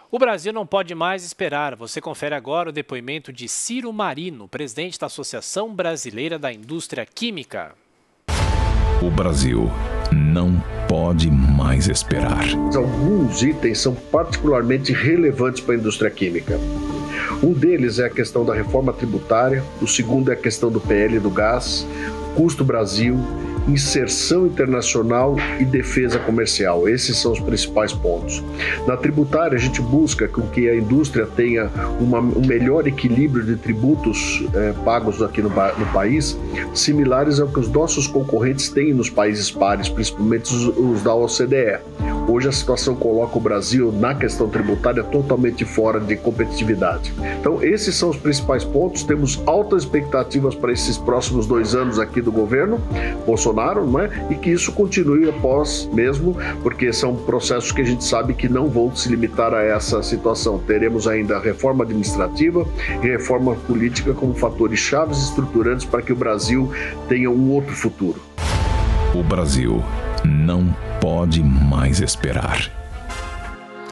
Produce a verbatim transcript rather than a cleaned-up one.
O Brasil não pode mais esperar. Você confere agora o depoimento de Ciro Marino, presidente da Associação Brasileira da Indústria Química. O Brasil não pode mais esperar. Alguns itens são particularmente relevantes para a indústria química. Um deles é a questão da reforma tributária, o segundo é a questão do P L do gás, custo Brasil, inserção internacional e defesa comercial. Esses são os principais pontos. Na tributária, a gente busca com que a indústria tenha uma, um melhor equilíbrio de tributos eh, pagos aqui no, no país, similares ao que os nossos concorrentes têm nos países pares, principalmente os, os da O C D E. Hoje a situação coloca o Brasil na questão tributária totalmente fora de competitividade. Então esses são os principais pontos. Temos altas expectativas para esses próximos dois anos aqui do governo Bolsonaro, não é? E que isso continue após mesmo, porque são processos que a gente sabe que não vão se limitar a essa situação. Teremos ainda a reforma administrativa e reforma política como fatores chaves estruturantes para que o Brasil tenha um outro futuro. O Brasil não pode mais esperar.